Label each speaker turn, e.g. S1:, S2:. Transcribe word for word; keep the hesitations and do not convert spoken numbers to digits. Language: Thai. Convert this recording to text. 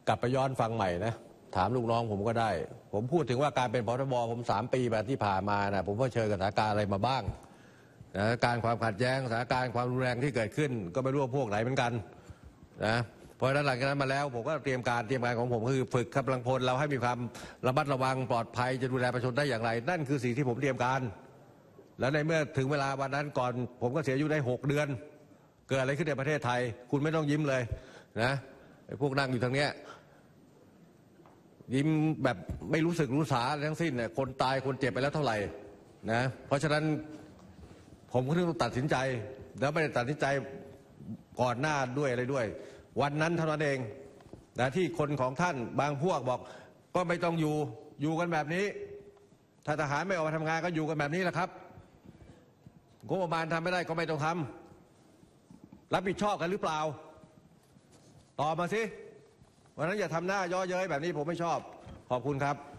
S1: กลับไปย้อนฟังใหม่นะถามลูกน้องผมก็ได้ ผมพูดถึงว่าการเป็นผอ.ทบ.ผมสามปีแบบที่ผ่านมานะผมก็เชิญกับสถานการณ์อะไรมาบ้างสถานการณ์ความขัดแย้งสถานการณ์ความรุนแรงที่เกิดขึ้นก็ไม่รู้ว่าพวกไหนเหมือนกันนะเพราะฉะนั้นหลังจากนั้นมาแล้วผมก็เตรียมการเตรียมการของผมคือฝึกกำลังพลเราให้มีความระมัดระวังปลอดภัยจะดูแลประชาชนได้อย่างไรนั่นคือสิ่งที่ผมเตรียมการแล้วในเมื่อถึงเวลาวันนั้นก่อนผมก็เสียอายุได้หกเดือนเกิดอะไรขึ้นในประเทศไทยคุณไม่ต้องยิ้มเลยนะไอ้พวกนั่งอยู่ทางเนี้ยยิ้มแบบไม่รู้สึกรู้สาทั้งสิ้นเนี่ยคนตายคนเจ็บไปแล้วเท่าไหร่นะเพราะฉะนั้นผมก็ต้องตัดสินใจแล้วไม่ได้ตัดสินใจก่อนหน้าด้วยอะไรด้วยวันนั้นเท่านั้นเองนะที่คนของท่านบางพวกบอกก็ไม่ต้องอยู่อยู่กันแบบนี้ถ้าทหารไม่ออกมาทำงานก็อยู่กันแบบนี้แหละครับงบประมาณทำไม่ได้ก็ไม่ต้องทำรับผิดชอบกันหรือเปล่าตอบมาสิวันนั้นอย่าทำหน้าย่อเย้ยแบบนี้ผมไม่ชอบขอบคุณครับ